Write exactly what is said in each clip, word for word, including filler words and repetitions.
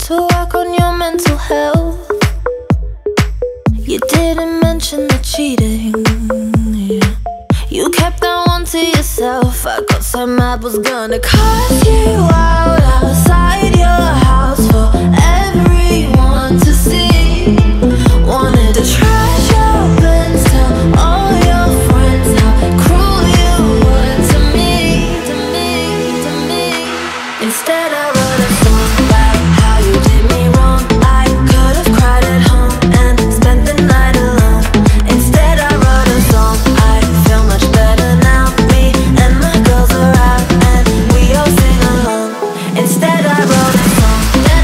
to work on your mental health. You didn't mention the cheating, yeah. You kept that one to yourself. I got so mad, was gonna cuss you out outside your house for everyone to see. Wanted to trash your bins, tell all your friends how cruel you were to me, to me, to me. Instead I wrote a song about how you did me wrong. I could have cried at home and spent the night alone. Instead I wrote a song, I feel much better now. Me and my girls are out and we all sing along. Instead I wrote a song.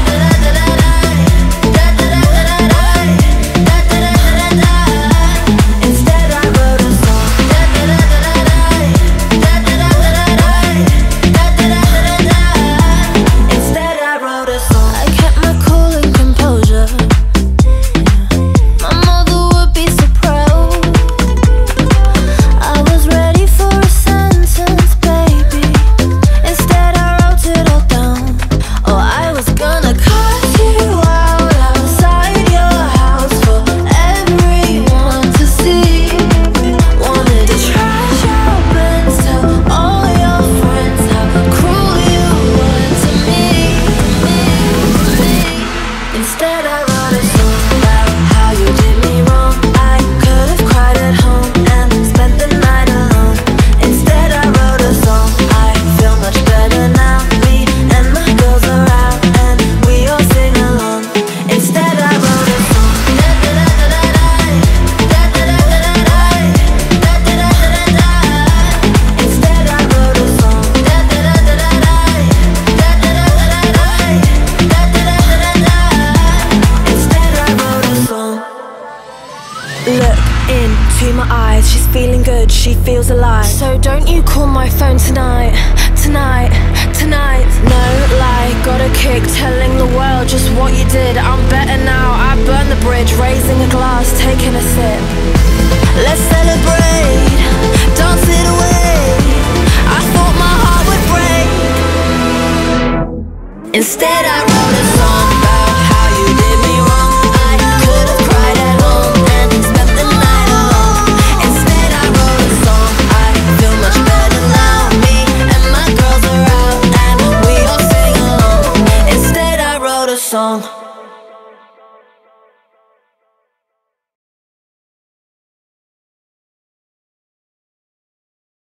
Instead I wrote a song. Instead I wrote a song. I kept my cool and composure. My mother would be so proud. I was ready for a sentence, baby. Instead I wrote it all down. Oh, I was gonna cut you out outside your house for everyone to see. Wanted to trash your bins, tell all your friends how cruel you were to me, me, me. Instead I wrote a song about how you did me wrong. I could have cried at home and spent the night alone. Instead I wrote a song, I feel much better now. Me and my girls are out and we all sing along. Instead I wrote a song. Instead I wrote a song. Instead I wrote a song. Look into my eyes, she's feeling good, she feels alive. So don't you call my phone tonight, tonight, tonight. No lie, got a kick telling the world just what you did. I'm better now, I burned the bridge, raising a glass, taking a sip. Let's celebrate, dance it away. I thought my heart would break. Instead I wrote a song about how you did me wrong. I could have cried at home and spent the night alone. Instead I wrote a song, I feel much better now. Me and my girls are out and we all sing along. Instead I wrote a song.